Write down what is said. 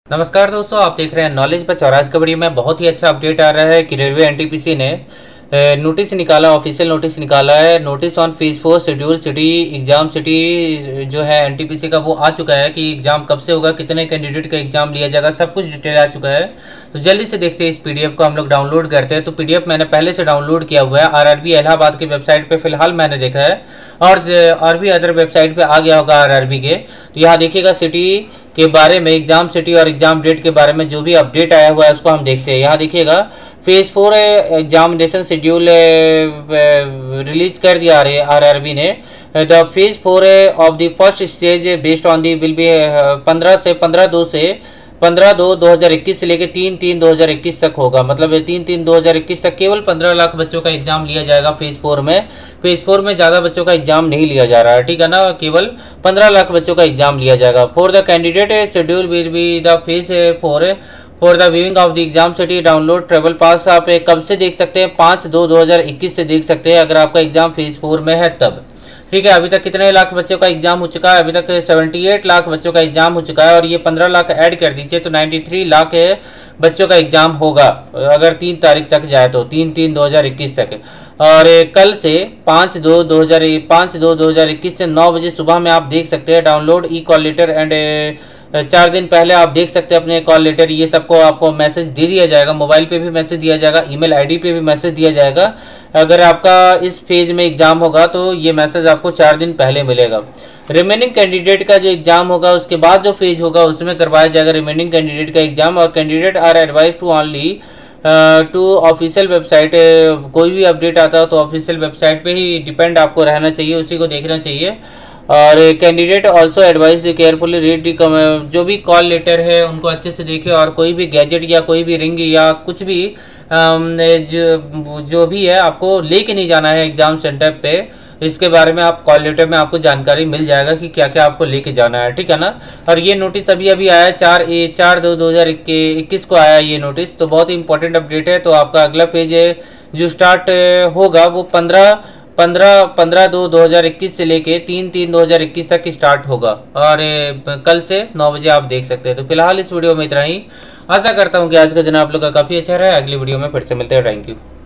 नमस्कार दोस्तों, आप देख रहे हैं नॉलेज बस। और आज का वीडियो में बहुत ही अच्छा अपडेट आ रहा है कि रेलवे एनटीपीसी ने नोटिस निकाला, ऑफिशियल नोटिस निकाला है। Notice on phase 4 schedule city exam city जो है एनटीपीसी का, वो आ चुका है कि एग्जाम कब से होगा, कितने कैंडिडेट का एग्जाम लिया जाएगा, सब कुछ डिटेल आ चुका है। तो जल्दी से देखते हैं इस पीडीएफ को, हम लोग डाउनलोड करते हैं। तो पीडीएफ मैंने पहले से डाउनलोड किया हुआ है, आरआरबी इलाहाबाद की वेबसाइट पर फिलहाल मैंने देखा है, और भी अदर वेबसाइट पर आ गया होगा आरआरबी के। तो यहाँ देखिएगा सिटी के बारे में, एग्जाम सिटी और एग्जाम डेट के बारे में जो भी अपडेट आया हुआ है उसको हम देखते हैं। यहाँ देखिएगा फेज 4 एग्जामिनेशन शेड्यूल रिलीज कर दिया आरआरबी ने। The phase 4 of the first stage based on the will be 15/2/2021 से लेकर 3/3/2021 तक होगा। मतलब 3/3/2021 तक केवल 15 लाख बच्चों का एग्जाम लिया जाएगा फेज 4 में। फेज 4 में ज़्यादा बच्चों का एग्जाम नहीं लिया जा रहा है, ठीक है ना। केवल 15 लाख बच्चों का एग्जाम लिया जाएगा। For the candidate schedule will be the phase 4 for the viewing of the exam city download travel pass. आप कब से देख सकते हैं? 5/2/2021 से देख सकते हैं, अगर आपका एग्जाम फेज 4 में है तब, ठीक है। अभी तक कितने लाख बच्चों का एग्जाम हो चुका है? अभी तक 78 लाख बच्चों का एग्जाम हो चुका है, और ये 15 लाख ऐड कर दीजिए तो 93 लाख बच्चों का एग्जाम होगा अगर 3 तारीख तक जाए तो, 3/3/2021 तक। और कल से 5/2/2021 से 9 बजे सुबह में आप देख सकते हैं download e call letter and 4 दिन पहले आप देख सकते हैं अपने कॉल लेटर। ये सबको आपको मैसेज दे दिया जाएगा, मोबाइल पे भी मैसेज दिया जाएगा, ईमेल आईडी पे भी मैसेज दिया जाएगा। अगर आपका इस फेज में एग्जाम होगा तो ये मैसेज आपको 4 दिन पहले मिलेगा। रिमेनिंग कैंडिडेट का जो एग्जाम होगा उसके बाद जो फेज होगा उसमें करवाया जाएगा रिमेनिंग कैंडिडेट का एग्जाम। और candidate are advise to only to official website. कोई भी अपडेट आता हो तो ऑफिशियल वेबसाइट पे ही डिपेंड आपको रहना चाहिए, उसी को देखना चाहिए। और candidate also advise carefully read the, जो भी कॉल लेटर है उनको अच्छे से देखें, और कोई भी गैजेट या कोई भी रिंग या कुछ भी जो भी है आपको लेके नहीं जाना है एग्जाम सेंटर पे। इसके बारे में आप कॉल लेटर में आपको जानकारी मिल जाएगा कि क्या क्या आपको लेके जाना है, ठीक है ना। और ये नोटिस अभी आया है 4/2/2021 को आया ये नोटिस। तो बहुत ही इंपॉर्टेंट अपडेट है। तो आपका अगला पेज जो स्टार्ट होगा वो 15/2/2021 से लेके 3/3/2021 तक स्टार्ट होगा, और कल से 9 बजे आप देख सकते हैं। तो फिलहाल इस वीडियो में इतना ही। आशा करता हूँ कि आज का दिन आप लोग का काफ़ी अच्छा रहा है। अगली वीडियो में फिर से मिलते हैं। Thank you.